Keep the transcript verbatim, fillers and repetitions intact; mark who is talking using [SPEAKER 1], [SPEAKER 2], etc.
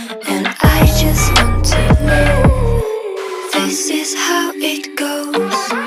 [SPEAKER 1] and I just want to know, this is how it goes.